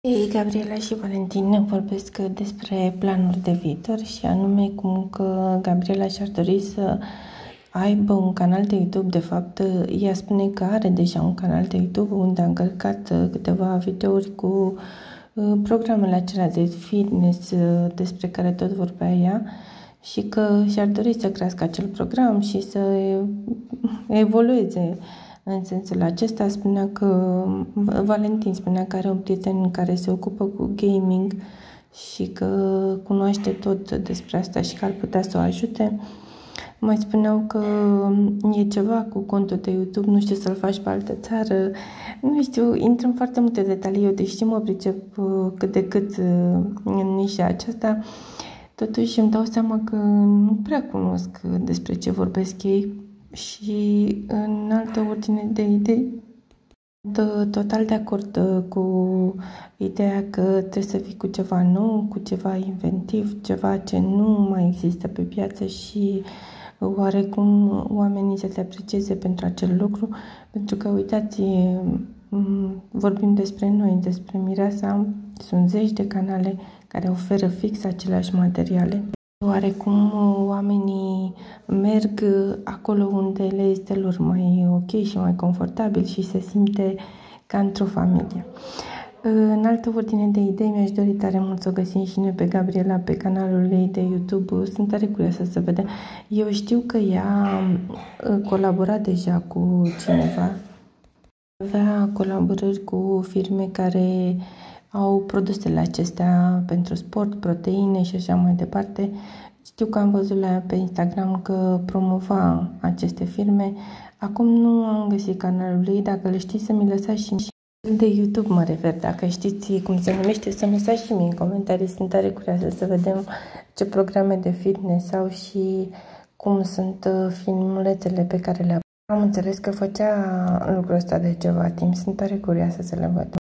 Ei, Gabriela și Valentin ne vorbesc despre planuri de viitor și anume cum că Gabriela și-ar dori să aibă un canal de YouTube. De fapt, ea spune că are deja un canal de YouTube unde a încărcat câteva videouri cu programele acelea de fitness despre care tot vorbea ea și că și-ar dori să crească acel program și să evolueze. În sensul acesta spunea că Valentin spunea că are un prieten care se ocupă cu gaming și că cunoaște tot despre asta și că ar putea să o ajute. Mai spuneau că e ceva cu contul de YouTube, nu știu, să-l faci pe altă țară, nu știu, intră în foarte multe detalii, eu deși mă pricep cât de cât în nișa aceasta, totuși îmi dau seama că nu prea cunosc despre ce vorbesc ei. Și în altă ordine de idei, total de acord cu ideea că trebuie să fii cu ceva nou, cu ceva inventiv, ceva ce nu mai există pe piață și oarecum oamenii să te aprecieze pentru acel lucru, pentru că, uitați, vorbim despre noi, despre Mireasa, sunt zeci de canale care oferă fix aceleași materiale. Oarecum oamenii merg acolo unde le este lor mai ok și mai confortabil și se simte ca într-o familie. În altă ordine de idei, mi-aș dori tare mult să o găsim și noi pe Gabriela pe canalul ei de YouTube. Sunt tare curioasă să vedem. Eu știu că ea colabora deja cu cineva. Avea colaborări cu firme care au produsele acestea pentru sport, proteine și așa mai departe. Știu că am văzut la ea pe Instagram că promova aceste firme. Acum nu am găsit canalul ei, dacă le știți să mi lăsați și de YouTube mă refer, dacă știți cum se numește, să-mi lăsați și mie în comentarii, sunt tare curioasă să vedem ce programe de fitness au și cum sunt filmulețele pe care le-a. Am înțeles că făcea lucrul ăsta de ceva timp, sunt tare curioasă să le văd.